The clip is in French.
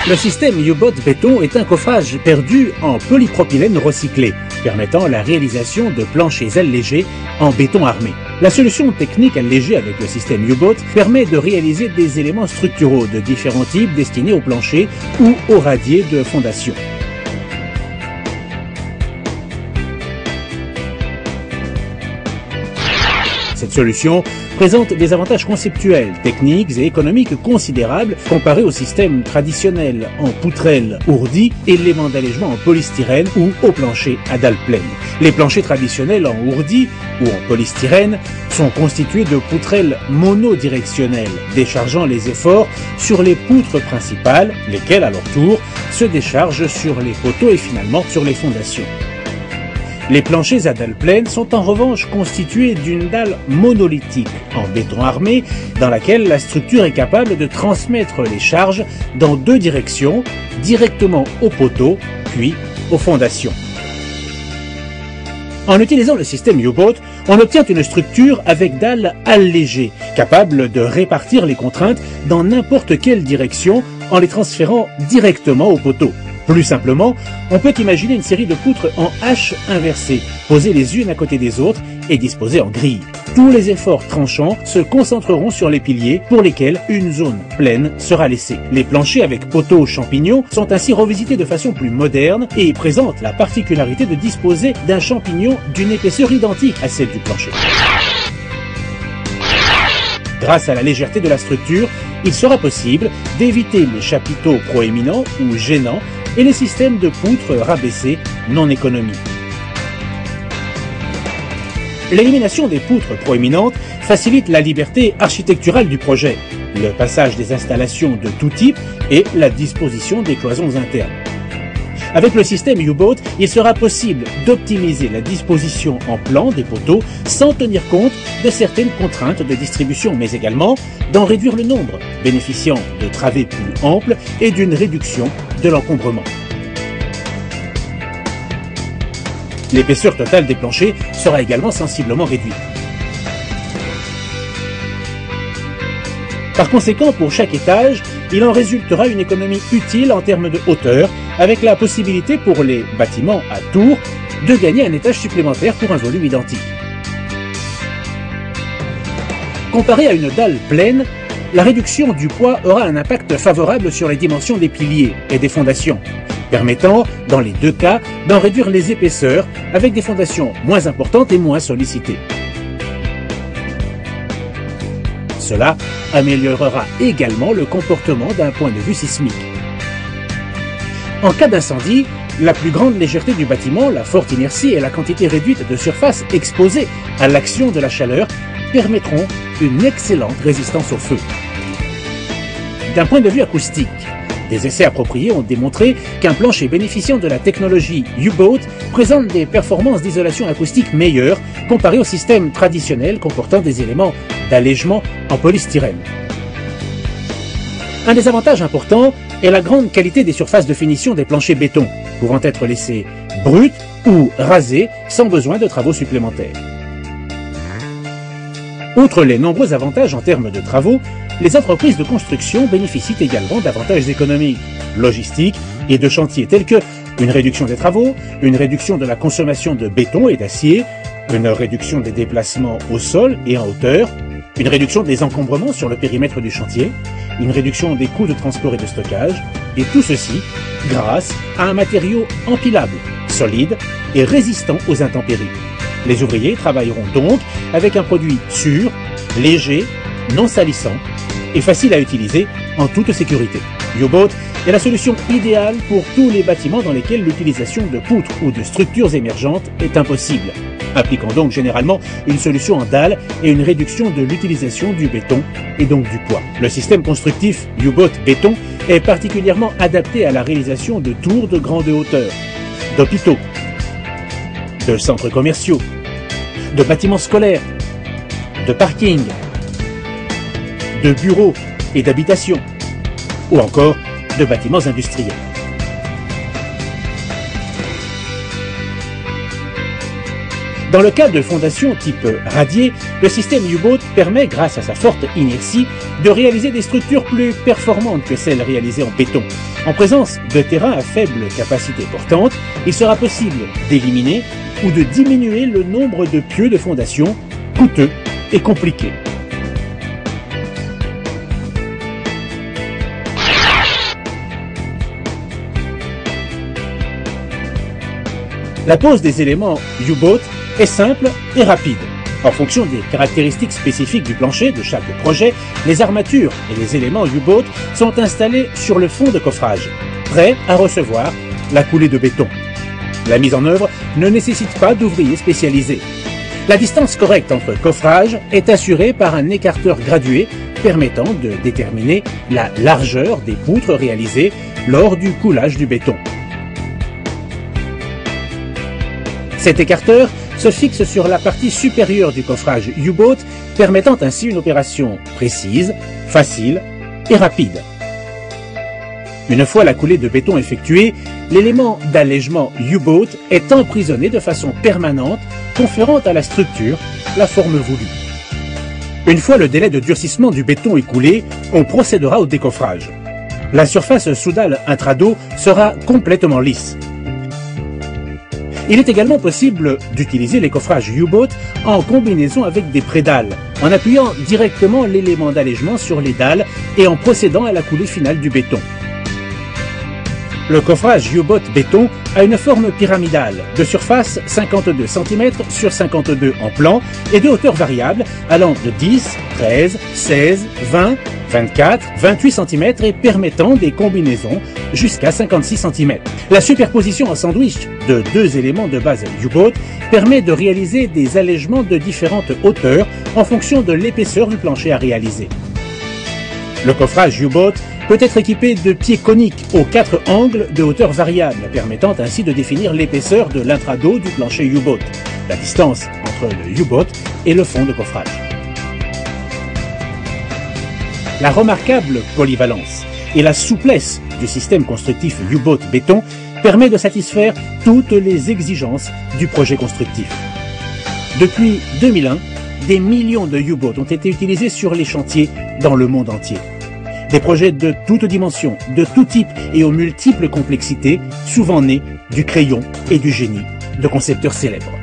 Le système U-Boat béton est un coffrage perdu en polypropylène recyclé, permettant la réalisation de planchers allégés en béton armé. La solution technique allégée avec le système U-Boat permet de réaliser des éléments structuraux de différents types destinés au plancher ou au radier de fondation. Cette solution présente des avantages conceptuels, techniques et économiques considérables comparés au système traditionnel en poutrelle ourdie, éléments d'allègement en polystyrène ou au plancher à dalle pleine. Les planchers traditionnels en ourdie ou en polystyrène sont constitués de poutrelles monodirectionnelles, déchargeant les efforts sur les poutres principales, lesquelles à leur tour se déchargent sur les poteaux et finalement sur les fondations. Les planchers à dalle pleine sont en revanche constitués d'une dalle monolithique en béton armé dans laquelle la structure est capable de transmettre les charges dans deux directions, directement au poteau puis aux fondations. En utilisant le système U-Boat, on obtient une structure avec dalle allégée, capable de répartir les contraintes dans n'importe quelle direction en les transférant directement au poteau. Plus simplement, on peut imaginer une série de poutres en H inversées, posées les unes à côté des autres et disposées en grille. Tous les efforts tranchants se concentreront sur les piliers pour lesquels une zone pleine sera laissée. Les planchers avec poteaux champignons sont ainsi revisités de façon plus moderne et présentent la particularité de disposer d'un champignon d'une épaisseur identique à celle du plancher. Grâce à la légèreté de la structure, il sera possible d'éviter les chapiteaux proéminents ou gênants et les systèmes de poutres rabaissés non économiques. L'élimination des poutres proéminentes facilite la liberté architecturale du projet, le passage des installations de tout type et la disposition des cloisons internes. Avec le système U-Boat, il sera possible d'optimiser la disposition en plan des poteaux sans tenir compte de certaines contraintes de distribution, mais également d'en réduire le nombre, bénéficiant de travées plus amples et d'une réduction de l'encombrement. L'épaisseur totale des planchers sera également sensiblement réduite. Par conséquent, pour chaque étage, il en résultera une économie utile en termes de hauteur, avec la possibilité pour les bâtiments à tours de gagner un étage supplémentaire pour un volume identique. Comparé à une dalle pleine, la réduction du poids aura un impact favorable sur les dimensions des piliers et des fondations, permettant, dans les deux cas, d'en réduire les épaisseurs avec des fondations moins importantes et moins sollicitées. Cela améliorera également le comportement d'un point de vue sismique. En cas d'incendie, la plus grande légèreté du bâtiment, la forte inertie et la quantité réduite de surface exposée à l'action de la chaleur permettront une excellente résistance au feu. D'un point de vue acoustique, des essais appropriés ont démontré qu'un plancher bénéficiant de la technologie U-Boat présente des performances d'isolation acoustique meilleures comparées au système traditionnel comportant des éléments d'allègement en polystyrène. Un des avantages importants est la grande qualité des surfaces de finition des planchers béton, pouvant être laissés bruts ou rasés sans besoin de travaux supplémentaires. Outre les nombreux avantages en termes de travaux, les entreprises de construction bénéficient également d'avantages économiques, logistiques et de chantier tels que une réduction des travaux, une réduction de la consommation de béton et d'acier, une réduction des déplacements au sol et en hauteur, une réduction des encombrements sur le périmètre du chantier, une réduction des coûts de transport et de stockage, et tout ceci grâce à un matériau empilable, solide et résistant aux intempéries. Les ouvriers travailleront donc avec un produit sûr, léger, non salissant et facile à utiliser en toute sécurité. U-Boat est la solution idéale pour tous les bâtiments dans lesquels l'utilisation de poutres ou de structures émergentes est impossible, appliquant donc généralement une solution en dalle et une réduction de l'utilisation du béton et donc du poids. Le système constructif U-Boat béton est particulièrement adapté à la réalisation de tours de grande hauteur, d'hôpitaux, de centres commerciaux, de bâtiments scolaires, de parkings, de bureaux et d'habitations, ou encore de bâtiments industriels. Dans le cas de fondations type radier, le système U-Boat permet, grâce à sa forte inertie, de réaliser des structures plus performantes que celles réalisées en béton. En présence de terrains à faible capacité portante, il sera possible d'éliminer ou de diminuer le nombre de pieux de fondation coûteux et compliqués. La pose des éléments U-Boat est simple et rapide. En fonction des caractéristiques spécifiques du plancher de chaque projet, les armatures et les éléments U-Boat sont installés sur le fond de coffrage, prêts à recevoir la coulée de béton. La mise en œuvre ne nécessite pas d'ouvriers spécialisés. La distance correcte entre coffrages est assurée par un écarteur gradué permettant de déterminer la largeur des poutres réalisées lors du coulage du béton. Cet écarteur se fixe sur la partie supérieure du coffrage U-Boat, permettant ainsi une opération précise, facile et rapide. Une fois la coulée de béton effectuée, l'élément d'allègement U-Boat est emprisonné de façon permanente, conférant à la structure la forme voulue. Une fois le délai de durcissement du béton écoulé, on procédera au décoffrage. La surface sous dalle intrado sera complètement lisse. Il est également possible d'utiliser les coffrages U-Boat en combinaison avec des prédales, en appuyant directement l'élément d'allègement sur les dalles et en procédant à la coulée finale du béton. Le coffrage U-Boat béton a une forme pyramidale, de surface 52 cm sur 52 en plan et de hauteur variable allant de 10, 13, 16, 20, 24, 28 cm et permettant des combinaisons jusqu'à 56 cm. La superposition en sandwich de deux éléments de base U-Boat permet de réaliser des allègements de différentes hauteurs en fonction de l'épaisseur du plancher à réaliser. Le coffrage U-Boat peut être équipé de pieds coniques aux 4 angles de hauteur variable, permettant ainsi de définir l'épaisseur de l'intrado du plancher U-Boat, la distance entre le U-Boat et le fond de coffrage. La remarquable polyvalence et la souplesse du système constructif U-Boat béton permet de satisfaire toutes les exigences du projet constructif. Depuis 2001, des millions de U-Boat ont été utilisés sur les chantiers dans le monde entier. Des projets de toutes dimensions, de tout type et aux multiples complexités, souvent nés du crayon et du génie de concepteurs célèbres.